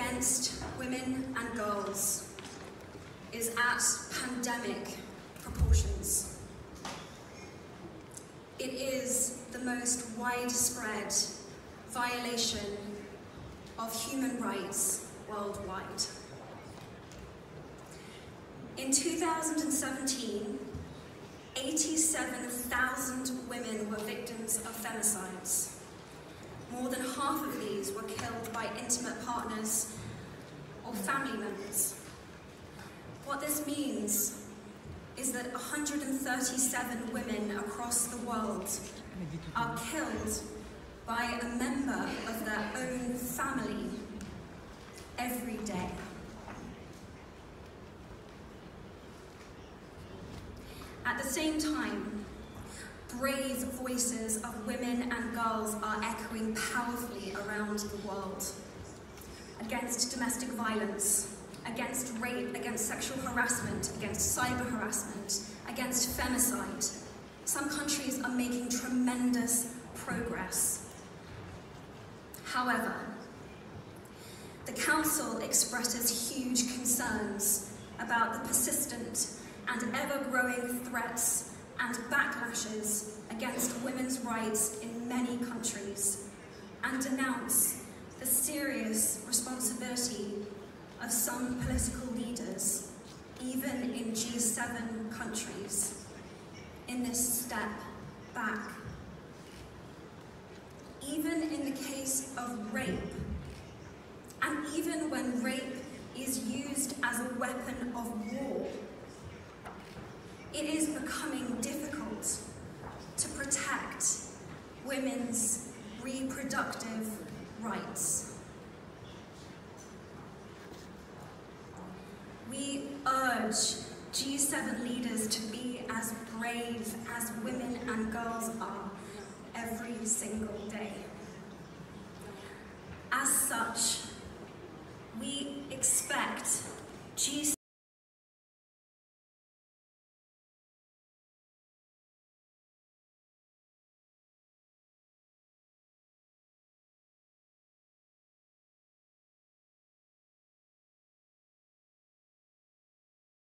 against women and girls is at pandemic proportions. It is the most widespread violation of human rights worldwide. In 2017, 87,000 women were victims of femicides. More than half of these were killed by intimate partners or family members. What this means is that 137 women across the world are killed by a member of their own family every day. At the same time, brave voices of women and girls are echoing powerfully around the world against domestic violence, against rape, against sexual harassment, against cyber harassment, against femicide. Some countries are making tremendous progress. However, the Council expresses huge concerns about the persistent and ever-growing threats and backlashes against women's rights in many countries, and denounce the serious responsibility of some political leaders, even in G7 countries, in this step back. Even in the case of rape, and even when rape is used as a weapon of war, it is becoming difficult to protect women's reproductive rights. We urge G7 leaders to be as brave as women and girls are every single day. As such,